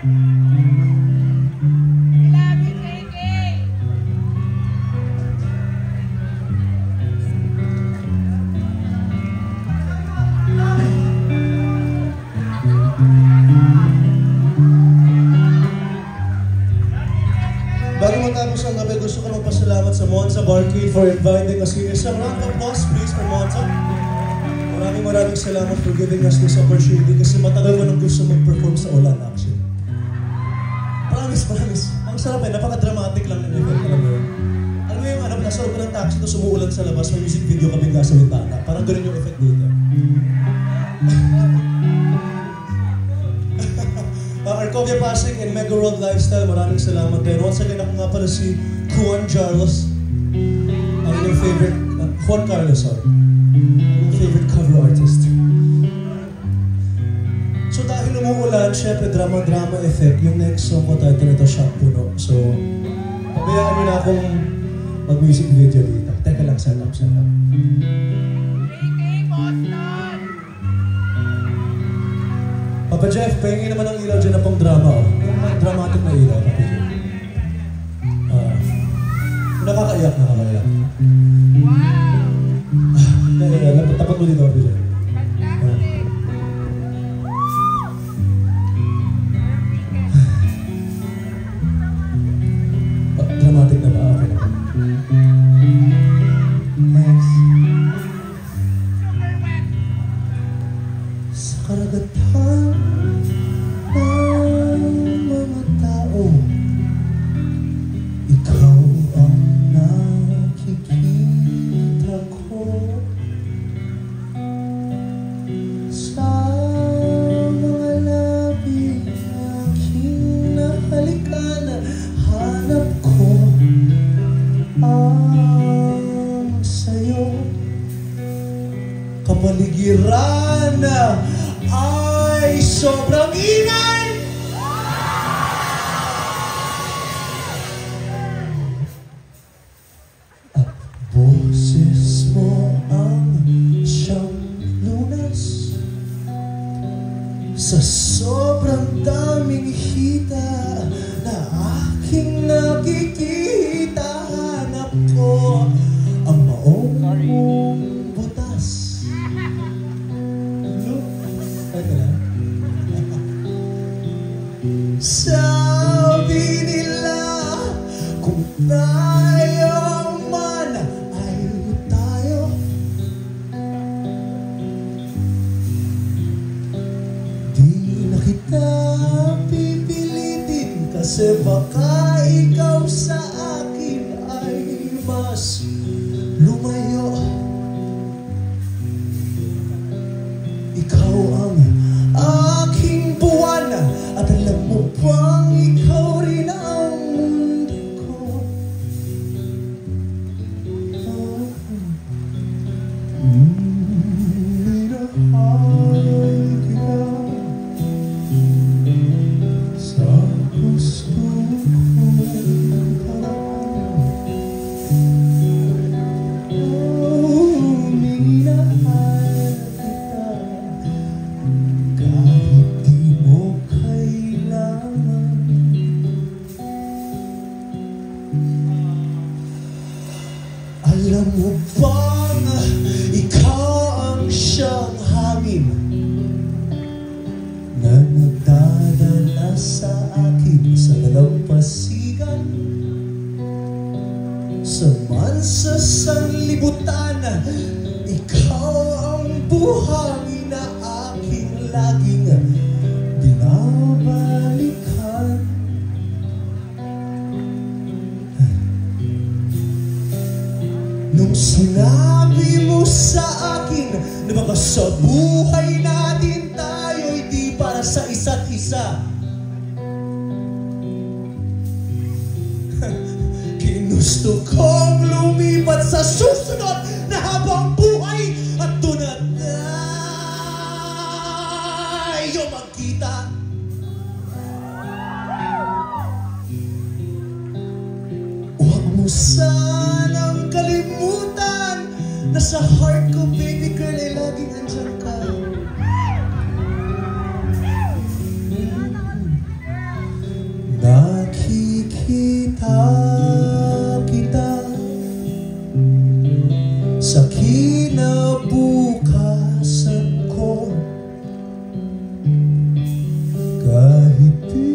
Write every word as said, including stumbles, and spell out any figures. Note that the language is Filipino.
Bago matapos ang gabi, gusto ko magpasalamat sa Monza Barcade for inviting us here. Isang round of applause please for Monza. Maraming maraming salamat for giving us this opportunity kasi matagal ko nang gusto mag-perform sa ulan actually. Promise, promise. Ang sarap eh, napaka-dramatic lang ng event. Alam mo yun? Alam mo yung ano, nasa loob ko ng taxi, tapos umuulan sa labas, may music video kami nga sa wintana. Parang ganun yung effect dito. Uh, Arcovia Pasig and Mega World Lifestyle, maraming salamat din. Once again, ako nga pala si Juan Carlos. Ang inyong favorite, uh, Juan Carlos, sorry. Ang inyong favorite cover artist. So dahil umuulan, syempre drama-drama effect, yung next song ko title nito, Shop Puno. So, pabayaan nyo na akong mag-music video dito. Teka lang, set up, set up. Papa Jeff, pahingin naman ang ilaw dyan na pang drama, oh. Dramatic na ilaw, Papa Jeff. Uh, nakakaiyak, nakakaiyak. Wow! Ah, tapat mo dito, Papa Jeff. Fantastic! Uh, dramatic na ba? Okay na ba? Next. Sa karagatan kapaligiran ay sobrang ingay. At boses mo ang siyang lunas sa sobrang daming hita na aking nakikita. Hanap ko ang maong sabi nila kung tayo man ay tayo, di na kita pipilitin kasi baka ikaw sa akin ay mas lumayo. Ikaw ang aking buwan at alam mo bang ikaw rin ang mundo ko. Oh, minahal kita sa gusto ko. Oh, minahal kita kahit di mo kailangan. Alam mo bang ikaw ang siyang hangin na nagdadala sa akin sa dalampasigan, sa mansa sanlibutan. Ikaw ang buhangin na aking laging binabalikan. Nung sinabi mo sa akin na baka sa buhay natin tayo'y di para sa isa't isa, ginusto kong lumipat sa susunod na habang buhay at doon na tayo magkita. Huwag mo sanang kalimutan na sa heart ko, baby girl, ay laging andyan ka. sa kinabukasan ko. Kahit di